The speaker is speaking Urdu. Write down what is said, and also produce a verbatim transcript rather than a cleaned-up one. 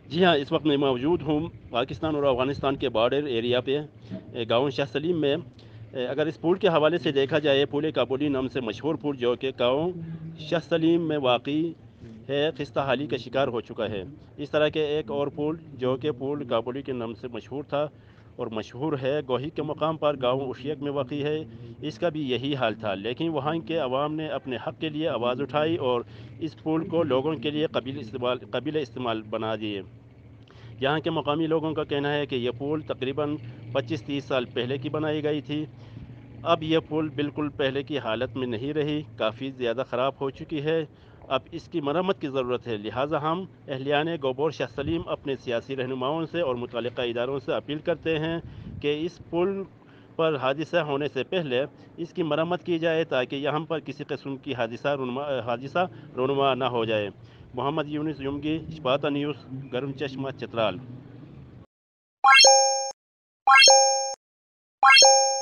جی ہاں، اس وقت میں موجود ہوں پاکستان اور افغانستان کے بارڈر ایریا پہ، گاؤں شاہ سلیم میں۔ اگر اس پول کے حوالے سے دیکھا جائے، پول کابلی نام سے مشہور پول جو کہ گاؤں شاہ سلیم میں واقع ہے، خستہ حالی کا شکار ہو چکا ہے۔ اس طرح کے ایک اور پول جو کہ پول کابلی کے نام سے مشہور تھا اور مشہور ہے، گوہی کے مقام پر گاؤں اشیک میں واقع ہے، اس کا بھی یہی حال تھا، لیکن وہاں کے عوام نے اپنے حق کے لیے آواز اٹھائی اور اس پول کو لوگوں کے لیے قابل استعمال قابل استعمال بنا دیے۔ یہاں کے مقامی لوگوں کا کہنا ہے کہ یہ پول تقریباً پچیس تیس سال پہلے کی بنائی گئی تھی۔ اب یہ پل بالکل پہلے کی حالت میں نہیں رہی، کافی زیادہ خراب ہو چکی ہے۔ اب اس کی مرمت کی ضرورت ہے، لہٰذا ہم اہلیان گوبور شاہ سلیم اپنے سیاسی رہنماؤں سے اور متعلقہ اداروں سے اپیل کرتے ہیں کہ اس پل پر حادثہ ہونے سے پہلے اس کی مرمت کی جائے تاکہ یہاں پر کسی قسم کی حادثہ رونما حادثہ رونما نہ ہو جائے۔ محمد یونس یمگی، اشپاتا نیوز، گرم چشمہ، چترال۔